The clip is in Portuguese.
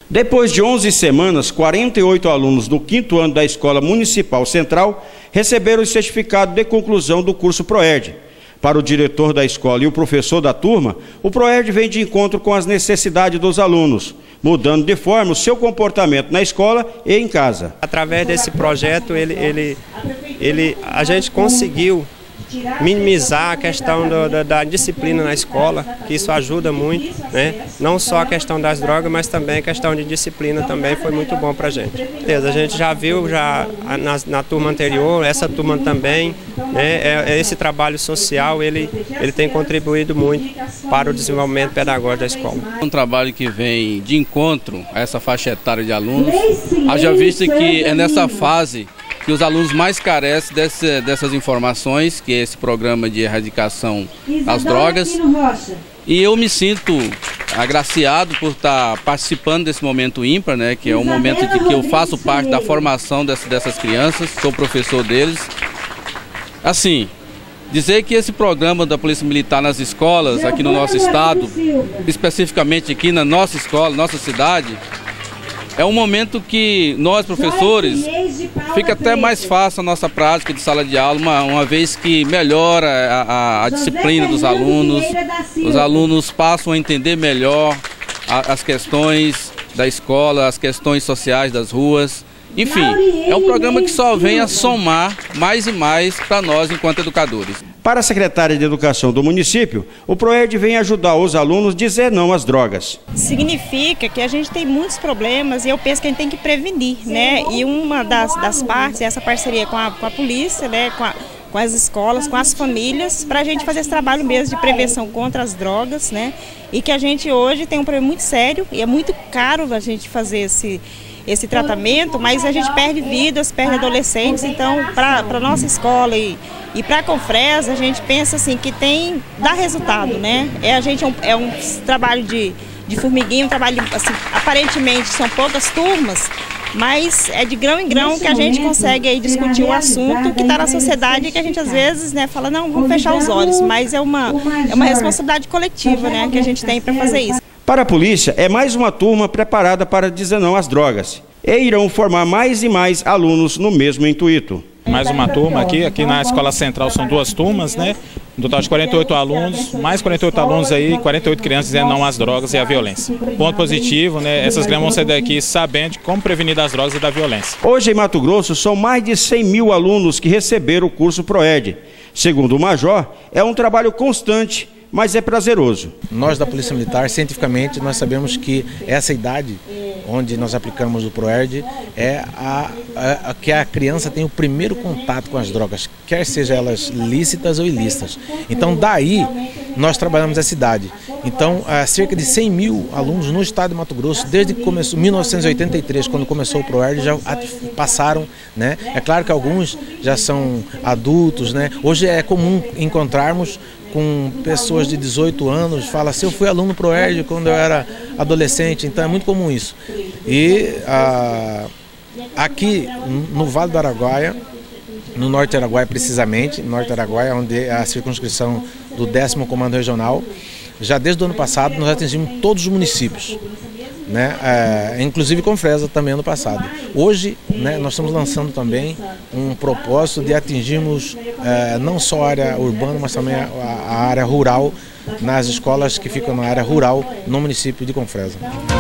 Depois de 11 semanas, 48 alunos do 5º ano da Escola Municipal Central receberam o certificado de conclusão do curso ProERD. Para o diretor da escola e o professor da turma, o ProERD vem de encontro com as necessidades dos alunos, mudando de forma o seu comportamento na escola e em casa. Através desse projeto, a gente conseguiu minimizar a questão da disciplina na escola, que isso ajuda muito, né? Não só a questão das drogas, mas também a questão de disciplina também foi muito bom para a gente. A gente já viu na turma anterior, essa turma também, né? Esse trabalho social, ele tem contribuído muito para o desenvolvimento pedagógico da escola. Um trabalho que vem de encontro a essa faixa etária de alunos, haja visto que é nessa fase que os alunos mais carecem dessas informações, que é esse programa de erradicação das drogas. E eu me sinto agraciado por estar participando desse momento ímpar, né, que é um momento de que eu faço parte da formação dessas crianças, sou professor deles. Assim, dizer que esse programa da Polícia Militar nas escolas, aqui no nosso estado, especificamente aqui na nossa escola, nossa cidade, é um momento que nós, professores, fica até mais fácil a nossa prática de sala de aula, uma vez que melhora a disciplina dos alunos, os alunos passam a entender melhor as questões da escola, as questões sociais das ruas. Enfim, é um programa que só vem a somar mais e mais para nós enquanto educadores. Para a secretária de Educação do município, o ProERD vem ajudar os alunos a dizer não às drogas. Significa que a gente tem muitos problemas e eu penso que a gente tem que prevenir, né? E uma das partes é essa parceria com a polícia, né? Com as escolas, com as famílias, para a gente fazer esse trabalho mesmo de prevenção contra as drogas, né? E que a gente hoje tem um problema muito sério e é muito caro a gente fazer esse tratamento, mas a gente perde vidas, perde adolescentes, então para a nossa escola e para a Confresa, a gente pensa assim que dá resultado, né? É um trabalho de formiguinha, um trabalho assim, aparentemente são poucas turmas, mas é de grão em grão que a gente consegue aí discutir o assunto que está na sociedade e que a gente às vezes, né, fala, não, vamos fechar os olhos, mas é uma responsabilidade coletiva, né, que a gente tem para fazer isso. Para a polícia, é mais uma turma preparada para dizer não às drogas. E irão formar mais e mais alunos no mesmo intuito. Mais uma turma aqui na Escola Central são 2 turmas, né? Um total de 48 alunos, mais 48 alunos aí, 48 crianças dizendo não às drogas e à violência. Ponto positivo, né? Essas crianças vão sair daqui sabendo como prevenir das drogas e da violência. Hoje em Mato Grosso são mais de 100 mil alunos que receberam o curso ProERD. Segundo o Major, é um trabalho constante, mas é prazeroso. Nós da Polícia Militar, cientificamente, nós sabemos que essa idade onde nós aplicamos o ProERD é que a criança tem o primeiro contato com as drogas, quer sejam elas lícitas ou ilícitas. Então daí nós trabalhamos essa idade. Então cerca de 100 mil alunos no estado de Mato Grosso, desde que começou, 1983, quando começou o ProERD, já passaram, né? É claro que alguns já são adultos, né? Hoje é comum encontrarmos com pessoas de 18 anos, fala assim, eu fui aluno ProERD quando eu era adolescente, então é muito comum isso. E aqui no Vale do Araguaia, no Norte Araguaia precisamente, no Norte Araguaia, onde é a circunscrição do 10º Comando Regional, já desde o ano passado nós atingimos todos os municípios, né? Inclusive Confresa também ano passado. Hoje, né, nós estamos lançando também um propósito de atingirmos não só a área urbana, mas também a área rural, nas escolas que ficam na área rural no município de Confresa.